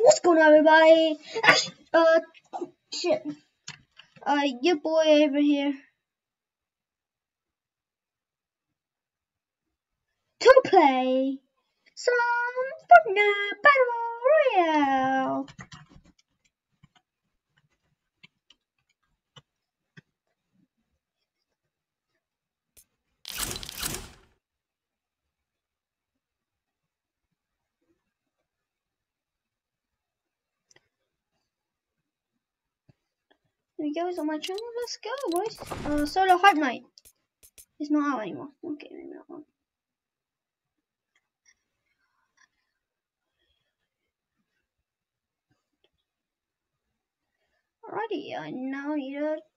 What's going on, everybody? Shit. Your boy over here to play some Fortnite Battle Royale. Here we go, it's on my channel. Let's go, boys. Solo Hype Night. It's not out anymore. Okay, maybe that one. Alrighty, I now need to